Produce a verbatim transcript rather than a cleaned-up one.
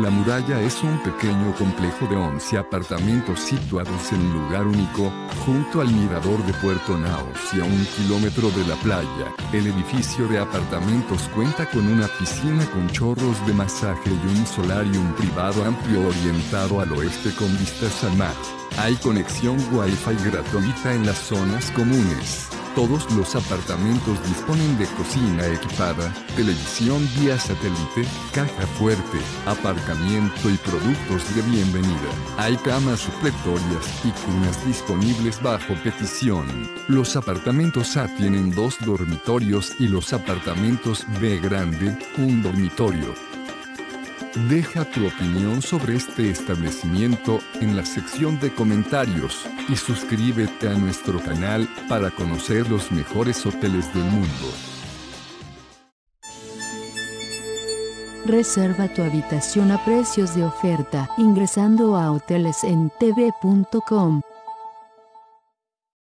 La Muralla es un pequeño complejo de once apartamentos situados en un lugar único, junto al mirador de Puerto Naos y a un kilómetro de la playa. El edificio de apartamentos cuenta con una piscina con chorros de masaje y un solarium privado amplio orientado al oeste con vistas al mar. Hay conexión Wi-Fi gratuita en las zonas comunes. Todos los apartamentos disponen de cocina equipada, televisión vía satélite, caja fuerte, aparcamiento y productos de bienvenida. Hay camas supletorias y cunas disponibles bajo petición. Los apartamentos A tienen dos dormitorios y los apartamentos B grande, un dormitorio. Deja tu opinión sobre este establecimiento en la sección de comentarios y suscríbete a nuestro canal para conocer los mejores hoteles del mundo. Reserva tu habitación a precios de oferta ingresando a hoteles en t v punto com.